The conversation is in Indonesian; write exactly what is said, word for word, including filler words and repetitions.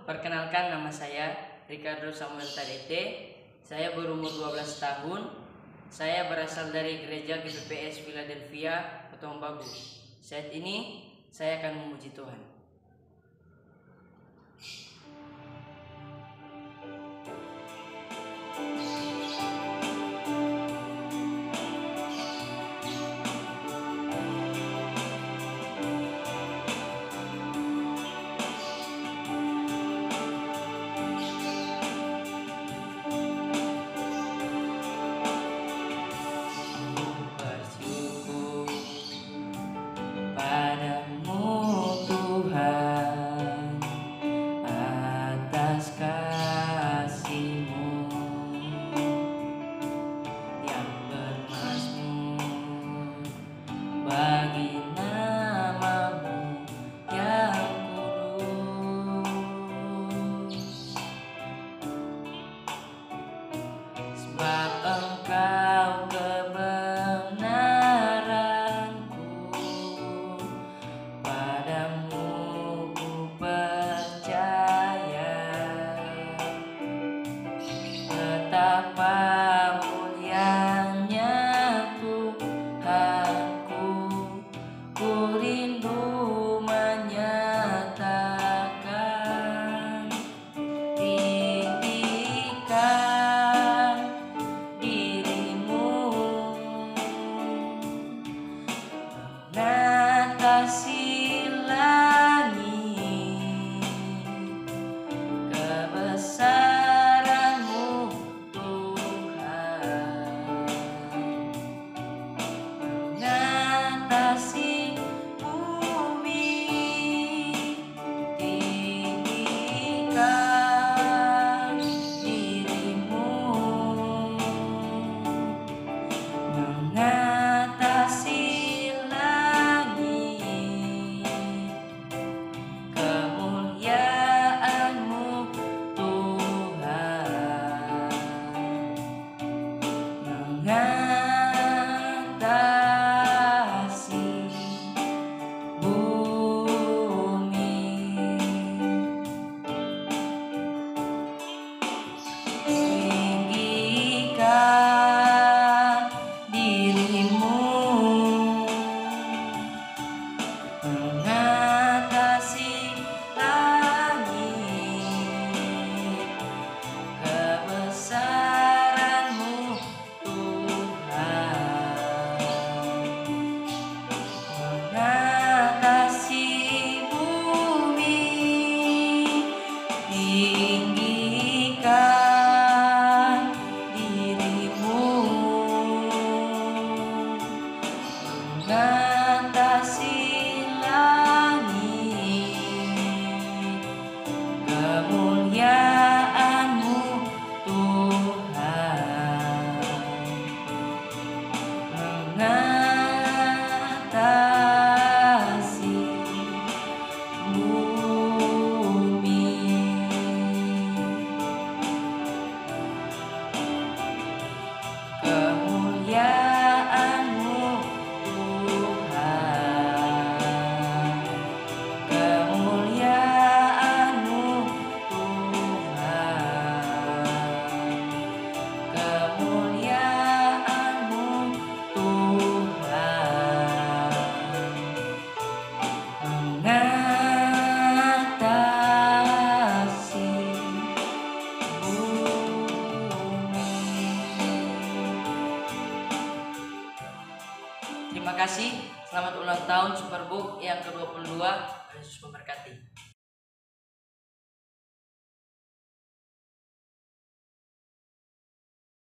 perkenalkan nama saya Ricardo Samuel Tadete. Saya berumur dua belas tahun. Saya berasal dari gereja G P P S Philadelphia, Potong Bagu. Saat ini saya akan memuji Tuhan. Bagi namamu yang kudus, sebab Engkau kebenaranku, padamu ku percaya. Betapa mulianya Tuhanku, ku rindu menyatakan, tinggikan dirimu, mengatasi langit, kebesaranmu Tuhan, mengatasi mengatasi langit, kemuliaan-Mu Tuhan, mengatasi bumi, kemuliaan-Mu Terima kasih. Selamat ulang tahun Superbook yang ke dua puluh dua. Yesus memberkati.